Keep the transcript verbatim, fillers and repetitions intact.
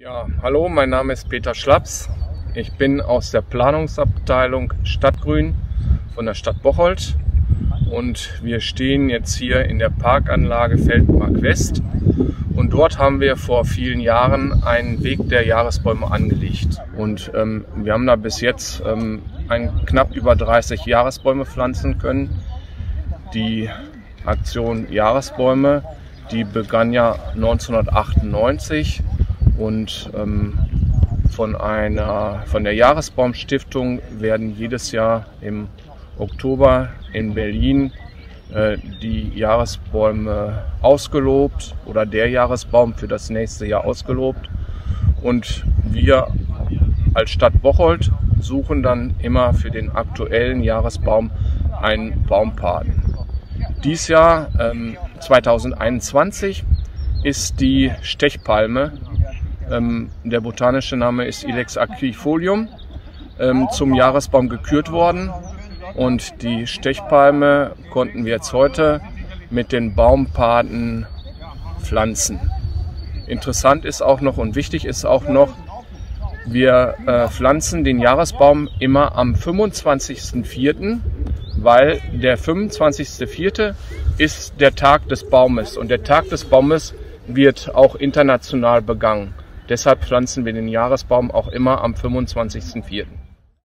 Ja, hallo, mein Name ist Peter Schlaps. Ich bin aus der Planungsabteilung Stadtgrün von der Stadt Bocholt und wir stehen jetzt hier in der Parkanlage Feldmark West und dort haben wir vor vielen Jahren einen Weg der Jahresbäume angelegt und ähm, wir haben da bis jetzt ähm, ein, knapp über dreißig Jahresbäume pflanzen können. Die Aktion Jahresbäume, die begann ja neunzehnhundertachtundneunzig und ähm, von, einer, von der Jahresbaumstiftung werden jedes Jahr im Oktober in Berlin äh, die Jahresbäume ausgelobt oder der Jahresbaum für das nächste Jahr ausgelobt. Und wir als Stadt Bocholt suchen dann immer für den aktuellen Jahresbaum einen Baumpaten. Dies Jahr, ähm, zweitausendeinundzwanzig, ist die Stechpalme, ähm, der botanische Name ist Ilex aquifolium, ähm, zum Jahresbaum gekürt worden. Und die Stechpalme konnten wir jetzt heute mit den Baumpaten pflanzen. Interessant ist auch noch und wichtig ist auch noch, wir äh, pflanzen den Jahresbaum immer am fünfundzwanzigsten vierten, weil der fünfundzwanzigste vierte ist der Tag des Baumes und der Tag des Baumes wird auch international begangen. Deshalb pflanzen wir den Jahresbaum auch immer am fünfundzwanzigsten vierten